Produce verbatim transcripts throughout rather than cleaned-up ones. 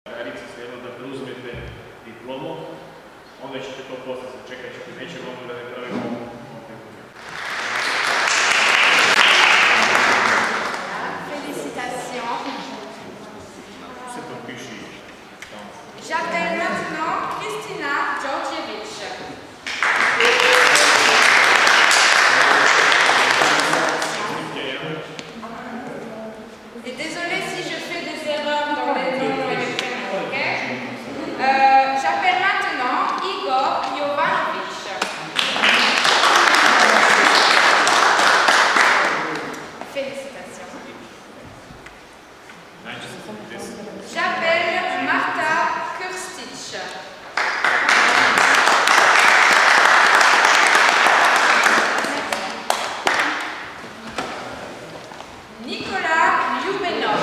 Drugarica, svejedno da preuzmete diplomu, onda ćete to posle sačekati, ćete neće mogu da ne pravimo J'appelle maintenant Kristina Georgievich. Et désolée si je fais des erreurs dans les noms et les prénoms, ok? euh, J'appelle maintenant Igor Jovanovic. Félicitations. J'appelle Marta Kurstic. Nicolas Lyubenov.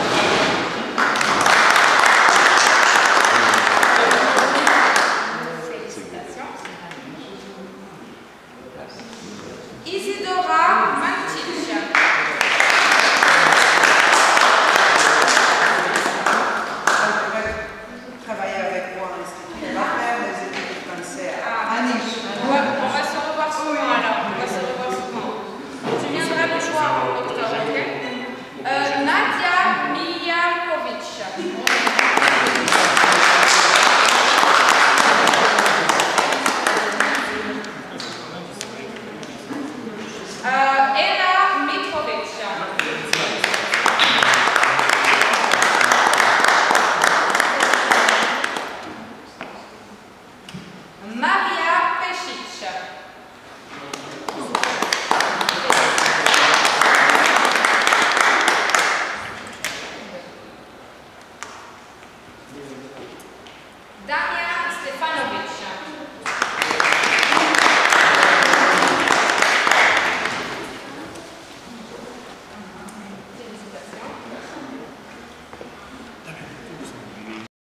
Félicitations. Isidora Mantic. That